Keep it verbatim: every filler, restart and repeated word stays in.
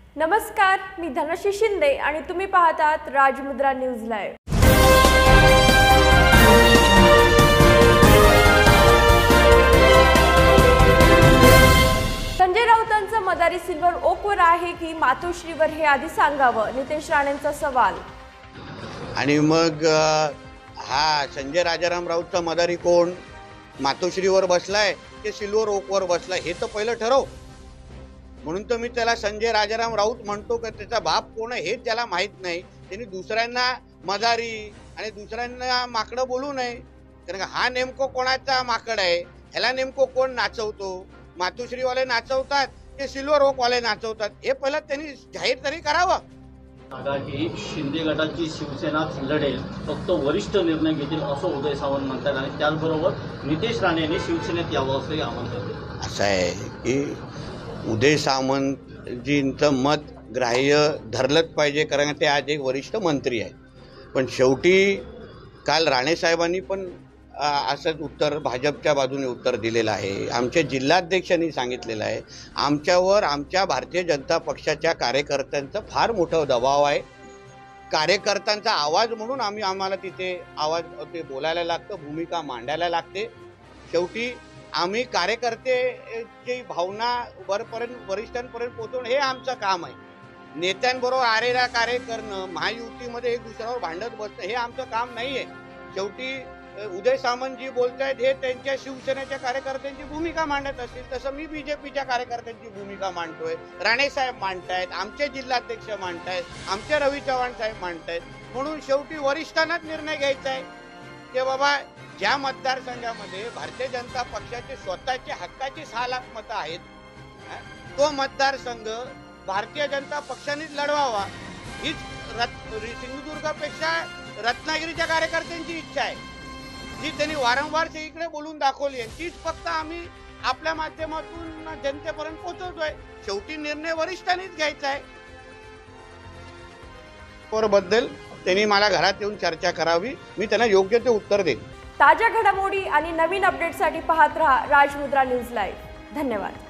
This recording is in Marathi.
नमस्कार, मी धनश्री शिंदे आणि तुम्ही पाहतात राजमुद्रा न्यूज लाईव्ह। संजय राऊतांचं मदारी सिल्वर ओकवर आहे की मातोश्रीवर हे आधी सांगावं, नितेश राणेंचा सवाल। आणि मग हा संजय राजाराम राऊतचा मदारी कोण, मातोश्रीवर बसलाय की सिल्वर ओकवर बसलाय हे तर पहिलं ठरव। म्हणून तर मी त्याला संजय राजाराम राऊत म्हणतो की त्याचा बाप कोण आहे हेच त्याला माहित नाही। त्यांनी दुसऱ्यांना मदारी आणि दुसऱ्यांना माकडं बोलू नये, कारण हा नेमकं कोणाचा माकड आहे, ह्याला नेमकं कोण नाचवतो, मातोश्रीवाले नाचवतात की सिल्वर ओकवाले नाचवतात हे पहिलं त्यांनी जाहीर तरी करावं। की शिंदे गटाची शिवसेना लढेल, फक्त वरिष्ठ निर्णय घेतील असं उदय सामंत म्हणतात आणि त्याचबरोबर नितेश राणेंनी शिवसेनेत यावं असंही आमंत्रण। असं आहे की उदय सामंतजींचं मत ग्राह्य धरलंच पाहिजे, कारण ते आज एक वरिष्ठ मंत्री आहेत। पण शेवटी काल राणे साहेबांनी पण असंच उत्तर भाजपच्या बाजूने उत्तर दिलेलं आहे। आमच्या जिल्हाध्यक्षांनी सांगितलेलं आहे आमच्यावर आमच्या भारतीय जनता पक्षाच्या कार्यकर्त्यांचा फार मोठा दबाव आहे, कार्यकर्त्यांचा आवाज म्हणून आम्ही आम्हाला तिथे आवाज ते बोलायला लागतं, भूमिका मांडायला लागते। शेवटी आम्ही कार्यकर्त्याची भावना वरपर्यंत वरिष्ठांपर्यंत पोहोचवणं हे आमचं काम आहे। नेत्यांबरोबर आरेरा कार्य करणं, महायुतीमध्ये एक दुसऱ्यावर भांडत बसणं हे आमचं काम नाही आहे। शेवटी उदय सामंतजी बोलतायत हे त्यांच्या शिवसेनेच्या कार्यकर्त्यांची भूमिका मांडत असतील, तसं मी बीजेपीच्या कार्यकर्त्यांची भूमिका मांडतोय, राणे साहेब मांडतायत, आमचे जिल्हाध्यक्ष मांडतायत, आमचे रवी चव्हाण साहेब मांडतायत। म्हणून शेवटी वरिष्ठांनाच निर्णय घ्यायचा आहे की बाबा ज्या मतदारसंघामध्ये भारतीय जनता पक्षाचे स्वतःचे हक्काची सहा लाख मतं आहेत, तो मतदारसंघ भारतीय जनता पक्षानेच लढवावा हीच सिंधुदुर्गापेक्षा रत्नागिरीच्या कार्यकर्त्यांची इच्छा आहे, जी त्यांनी वारंवार इकडे बोलून दाखवली आहे। तीच फक्त आम्ही आपल्या माध्यमातून जनतेपर्यंत पोहोचवतोय। शेवटी निर्णय वरिष्ठांनीच घ्यायचा आहे। बद्दल त्यांनी मला घरात येऊन चर्चा करावी, मी त्यांना योग्य ते उत्तर देईन। ताज्या घडामोडी आणि नवीन अपडेटसाठी पाहत रहा राजमुद्रा न्यूज लाईव्ह। धन्यवाद।